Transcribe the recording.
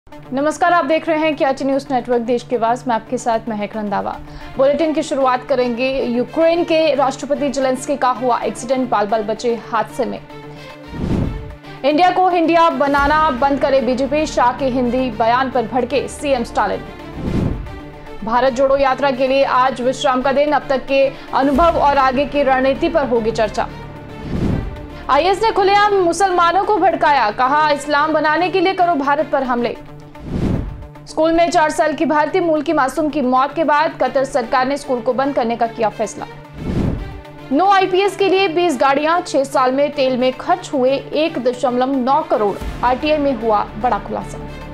नमस्कार, आप देख रहे हैं क्याची न्यूज नेटवर्क देश की आवाज में आपके साथ महक रंधावा। बुलेटिन की शुरुआत करेंगे यूक्रेन के राष्ट्रपति जेलेंस्की का हुआ एक्सीडेंट, बाल बाल बचे हादसे में। इंडिया को हिंदिया बनाना बंद करे बीजेपी, शाह के हिंदी बयान पर भड़के सीएम स्टालिन। भारत जोड़ो यात्रा के लिए आज विश्राम का दिन, अब तक के अनुभव और आगे की रणनीति पर होगी चर्चा। आईएस ने खुलेआम मुसलमानों को भड़काया, कहा इस्लाम बनाने के लिए करो भारत पर हमले। स्कूल में 4 साल की भारतीय मूल की मासूम की मौत के बाद कतर सरकार ने स्कूल को बंद करने का किया फैसला। नो आईपीएस के लिए 20 गाड़ियां, 6 साल में तेल में खर्च हुए 1.9 करोड़, आरटीआई में हुआ बड़ा खुलासा।